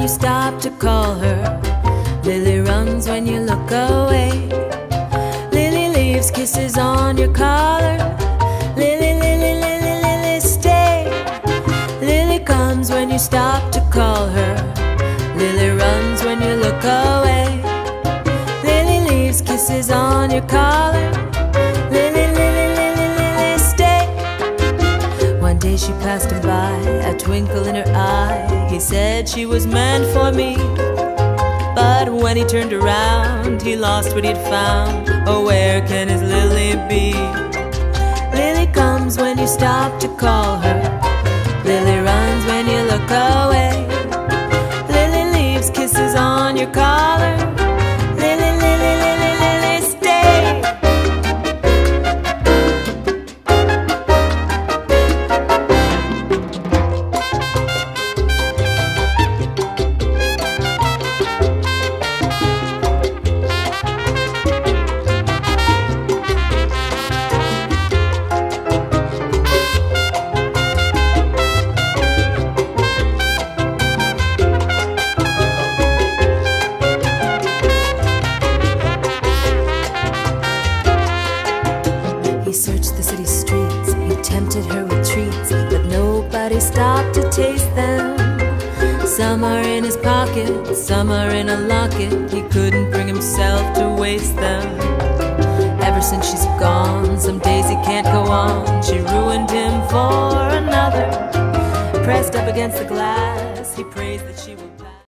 you stop to call her. Lily runs when you look away. Lily leaves kisses on your collar. Lily, Lily, Lily, Lily, stay. Lily comes when you stop to call her. Lily runs when you look away. Lily leaves kisses on your collar. Lily, Lily, Lily, Lily, stay. One day she passed him by, a twinkle in her eye. He said she was meant for me. But when he turned around, he lost what he'd found. Oh, where can his Lily be? Lily comes when you stop to call her. Lily runs when you look away. Lily leaves kisses on your collar. Lily, Lily, Lily, Lily, stay. He searched the city streets, he tempted her with treats, but nobody stopped to taste them. Some are in his pocket, some are in a locket. He couldn't bring himself to waste them. Ever since she's gone, some days he can't go on. She ruined him for another. Pressed up against the glass, he prays that she will